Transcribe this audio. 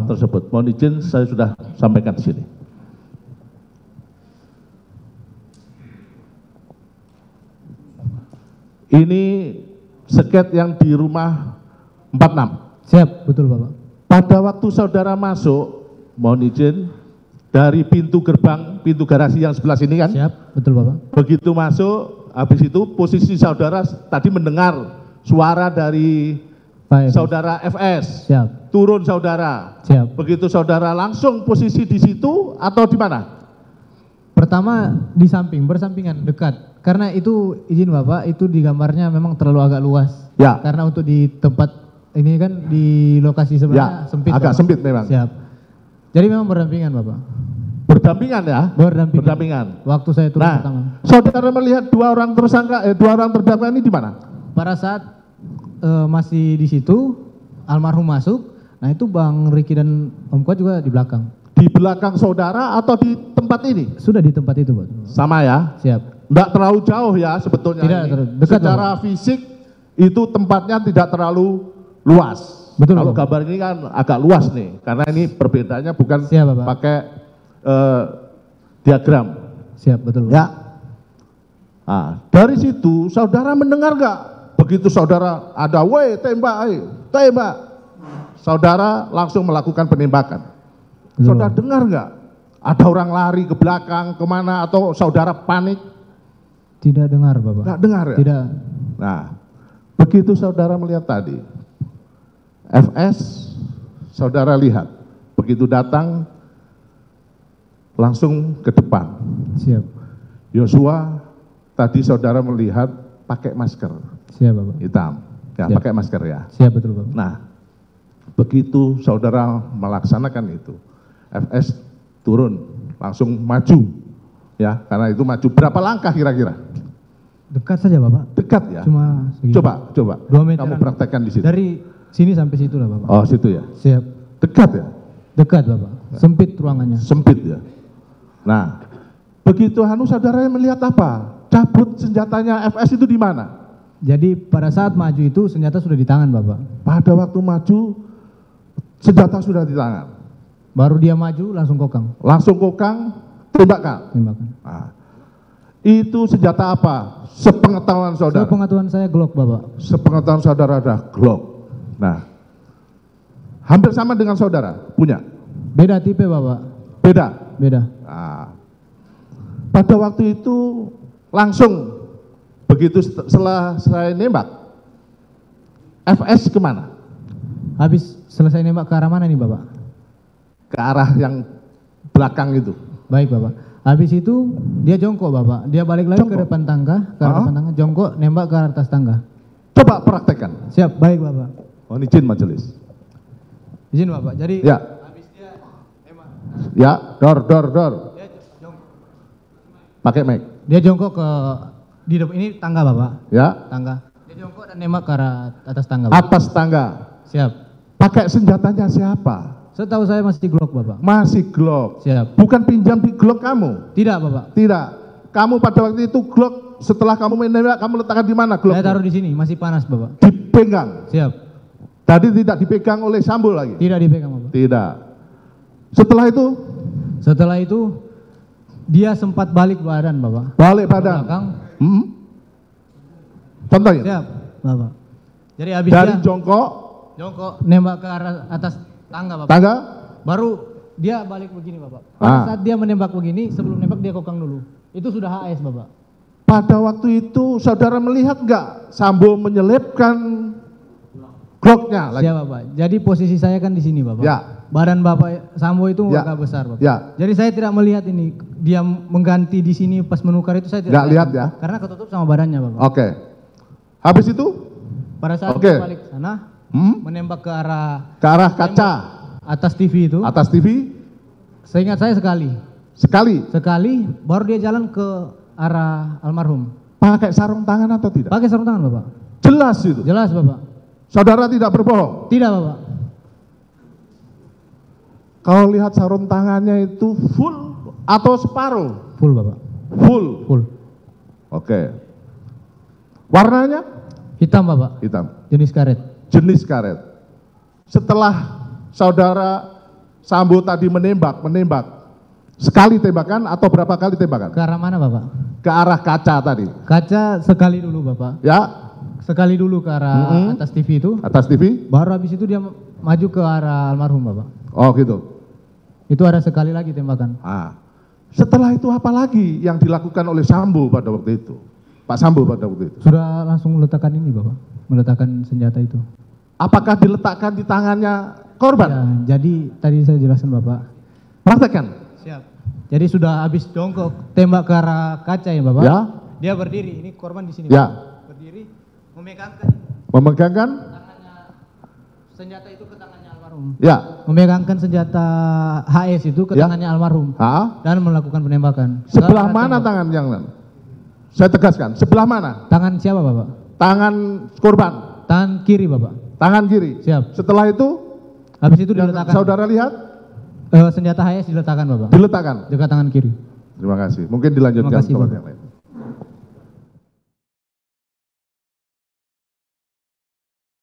tersebut. Mohon izin saya sudah sampaikan di sini. Ini sket yang di rumah 46. Siap, betul Bapak. Pada waktu saudara masuk, mohon izin, dari pintu gerbang, pintu garasi yang sebelah sini kan? Siap, betul Bapak. Begitu masuk, habis itu posisi saudara tadi mendengar suara dari Pak FS. saudara FS. Siap. Turun saudara. Siap. Begitu saudara langsung posisi di situ atau di mana? Pertama di samping, bersampingan, dekat. Karena itu izin Bapak, itu di gambarnya memang terlalu agak luas. Ya. Karena untuk di tempat ini kan di lokasi sebenarnya Ya, sempit. agak Bapak. sempit memang. Siap. Jadi memang berdampingan Bapak. Berdampingan ya? Berdampingan. Berdampingan. Waktu saya turun Nah, pertama. saudara melihat dua orang terdakwa ini di mana? Pada saat masih di situ, almarhum masuk. Nah itu Bang Riki dan Om Kuat juga di belakang. Di belakang saudara atau di tempat ini? Sudah di tempat itu Pak. Sama ya? Siap. Enggak terlalu jauh ya sebetulnya. Tidak ini. terlalu dekat, Secara fisik itu tempatnya tidak terlalu luas. Betul, Kalau Bapak. gambar ini kan agak luas nih, karena ini perbedaannya bukan Siap, Bapak. pakai diagram. Siap, betul. Ya. Nah, dari situ saudara mendengar nggak? Begitu saudara ada, tembak, tembak. Saudara langsung melakukan penembakan. Betul. Saudara dengar nggak? Ada orang lari ke belakang, kemana, atau saudara panik? Tidak dengar Bapak. Nggak dengar ya? Tidak. Nah, begitu saudara melihat tadi, FS, saudara lihat, begitu datang, langsung ke depan. Siap. Yosua, tadi saudara melihat pakai masker Siap Bapak. hitam, ya Siap. pakai masker ya. Siap betul Bapak. Nah, begitu saudara melaksanakan itu, FS turun, langsung maju, ya, karena itu maju berapa langkah kira-kira? Dekat saja Bapak. Dekat ya. Cuma segini. Coba, 2 meter. kamu praktekkan di situ. Dari sini sampai situ lah Bapak. Oh, situ ya. Siap. Dekat ya. Dekat Bapak. Sempit ruangannya. Sempit ya. Nah, begitu saudara melihat apa? Cabut senjatanya FS itu di mana? Jadi pada saat maju itu senjata sudah di tangan Bapak. Pada waktu maju senjata sudah di tangan. Baru dia maju langsung kokang. Langsung kokang, tembakan. Tembakan. Nah, itu senjata apa? Sepengetahuan saudara. Sepengetahuan saya Glock Bapak. Sepengetahuan saudara ada Glock. Nah, hampir sama dengan saudara punya. Beda tipe Bapak. Beda. Beda. Nah, pada waktu itu langsung begitu setelah saya nembak, FS kemana? Habis selesai nembak ke arah mana nih Bapak? Ke arah yang belakang itu. Baik Bapak. Habis itu dia jongkok Bapak. Dia balik lagi Jongkok? ke depan tangga, ke arah depan tangga, jongkok nembak ke atas tangga. Coba praktekkan. Siap, baik Bapak. Mohon izin majelis. Izin Bapak. Jadi Ya. habis dia nembak. Ya, dor. Dia jongkok. Pakai mic. Dia jongkok ke di depan ini tangga Bapak. Ya, Tangga. Dia jongkok dan nembak ke arah atas tangga Bapak. atas tangga. Siap. Pakai senjatanya siapa? Setahu saya masih Glock Bapak. Masih Glock. Siap. Bukan pinjam di Glock kamu. Tidak Bapak. Tidak. Kamu pada waktu itu Glock setelah kamu menembak kamu letakkan di mana Glock? Saya taruh di sini, masih panas Bapak. Dipegang. Siap. Tadi tidak dipegang oleh Sambo lagi. Tidak dipegang Bapak. Tidak. Setelah itu Setelah itu dia sempat balik badan Bapak. balik Ke badan. belakang. Contohnya. Siap Bapak. Jadi habis Dari dia jongkok jongkok nembak ke arah atas tangga Bapak. tangga. Baru dia balik begini Bapak. Pada Ah. saat dia menembak begini, sebelum nembak dia kokang dulu. Itu sudah HS Bapak. Pada waktu itu saudara melihat nggak Sambo menyelipkan Glocknya lagi? Siap Bapak. Jadi posisi saya kan di sini Bapak. Ya. Badan Bapak Sambo itu Ya. agak besar Bapak. Ya. Jadi saya tidak melihat ini dia mengganti di sini pas menukar itu saya tidak Nggak lihat ya? Karena ketutup sama badannya Bapak. Oke. Habis itu Pada saat Oke. dia balik sana menembak ke arah ke arah kaca atas TV itu. atas TV Seingat saya sekali. sekali Baru dia jalan ke arah almarhum. pakai sarung tangan atau tidak? Pakai sarung tangan Bapak. Jelas itu. Jelas Bapak. Saudara tidak berbohong. Tidak Bapak. Kalau lihat sarung tangannya itu full atau separuh? Full Bapak. Full. Full. Oke. Warnanya Hitam Bapak. hitam. Jenis karet. Jenis karet. Setelah saudara Sambo tadi menembak. Sekali tembakan atau berapa kali tembakan? Ke arah mana Bapak? Ke arah kaca tadi. Kaca sekali dulu Bapak. Ya, Sekali dulu ke arah atas TV itu. atas TV. Baru habis itu dia maju ke arah almarhum Bapak. Oh gitu. Itu ada sekali lagi tembakan. Setelah itu apa lagi yang dilakukan oleh Sambo pada waktu itu? Pak Sambo pada waktu itu. Sudah langsung meletakkan ini Bapak. Meletakkan senjata itu. Apakah diletakkan di tangannya korban? Ya, jadi tadi saya jelaskan Bapak. Praktekkan. Siap. Jadi sudah habis jongkok tembak ke arah kaca ya Bapak. Ya. Dia berdiri. Ini korban di sini. Ya. Bapak. Berdiri memegangkan Memegangkan. tangannya senjata itu ke tangannya almarhum. Ya. Memegangkan senjata HS itu ke tangannya almarhum dan melakukan penembakan. Sebelah mana tangan yang lain? Saya tegaskan. Sebelah mana? Tangan siapa Bapak? Tangan korban. Tangan kiri Bapak. Tangan kiri. Siap. Setelah itu Habis itu yang diletakkan. saudara lihat Senjata HS diletakkan Bapak. diletakkan. Dekat tangan kiri. Terima kasih. Mungkin dilanjutkan Terima kasih, sobat Bapak. yang lain.